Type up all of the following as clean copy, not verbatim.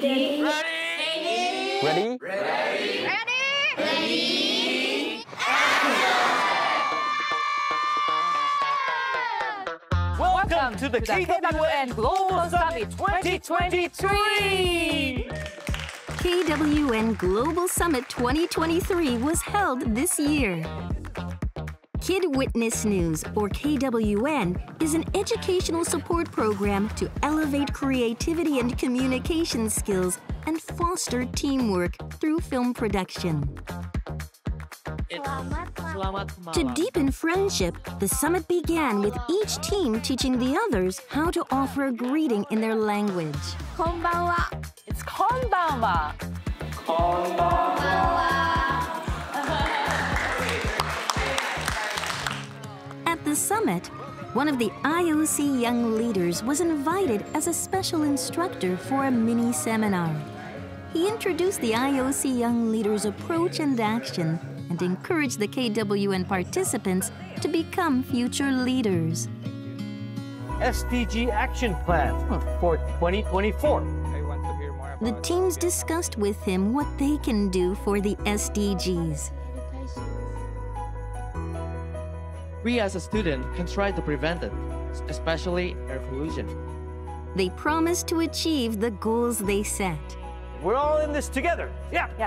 Ready? Welcome to the KWN Global Summit 2023! KWN Global Summit 2023 was held this year. Kid Witness News, or KWN, is an educational support program to elevate creativity and communication skills and foster teamwork through film production. To deepen friendship, the summit began with each team teaching the others how to offer a greeting in their language. Konbanwa. It's konbanwa. At the summit, one of the IOC Young Leaders was invited as a special instructor for a mini seminar. He introduced the IOC Young Leaders' approach and action and encouraged the KWN participants to become future leaders. SDG Action Plan for 2024. The teams discussed with him what they can do for the SDGs. We as a student can try to prevent it, especially air pollution. They promised to achieve the goals they set. We're all in this together. Yeah. Yes.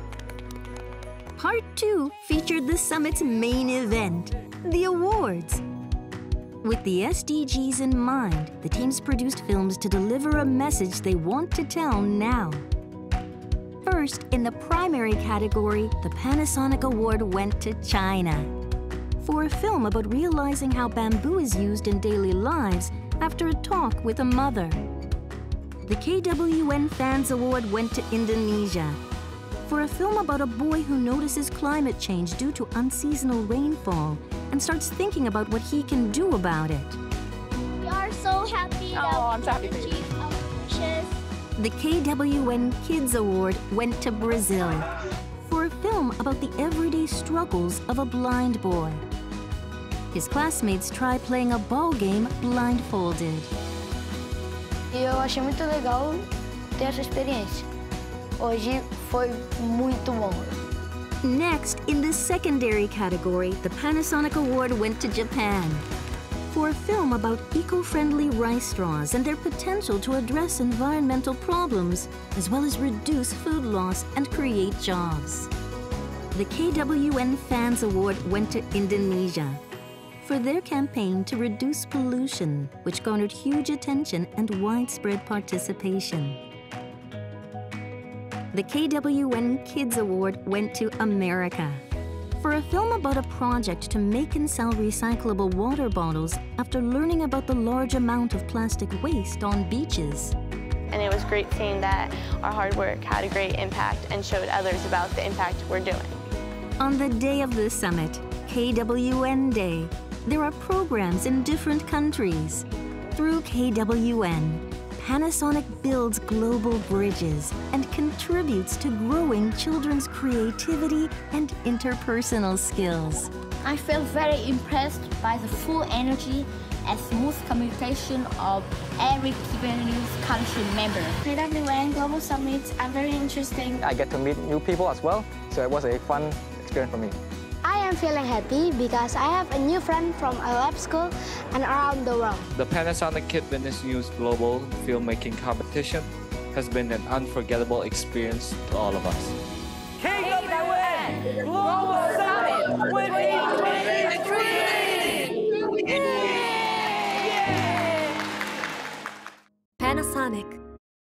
Part 2 featured the summit's main event, the awards. With the SDGs in mind, the teams produced films to deliver a message they want to tell now. First, in the primary category, the Panasonic Award went to China for a film about realizing how bamboo is used in daily lives after a talk with a mother. The KWN Fans Award went to Indonesia for a film about a boy who notices climate change due to unseasonal rainfall and starts thinking about what he can do about it. We are so happy that we can achieve our wishes. The KWN Kids Award went to Brazil for a film about the everyday struggles of a blind boy. His classmates try playing a ball game blindfolded. Eu achei muito legal ter essa experiência. Hoje foi muito bom. Next, in the secondary category, the Panasonic Award went to Japan for a film about eco-friendly rice straws and their potential to address environmental problems, as well as reduce food loss and create jobs. The KWN Fans Award went to Indonesia for their campaign to reduce pollution, which garnered huge attention and widespread participation. The KWN Kids Award went to America for a film about a project to make and sell recyclable water bottles after learning about the large amount of plastic waste on beaches. And it was great seeing that our hard work had a great impact and showed others about the impact we're doing. On the day of the summit, KWN Day, there are programs in different countries. Through KWN, Panasonic builds global bridges and contributes to growing children's creativity and interpersonal skills. I feel very impressed by the full energy and smooth communication of every KWN country member. KWN Global Summits are very interesting. I get to meet new people as well, so it was a fun experience for me. I am feeling happy because I have a new friend from a lab school and around the world. The Panasonic Kid Witness News Global Filmmaking Competition has been an unforgettable experience to all of us. KWN Global Summit 2023! Panasonic.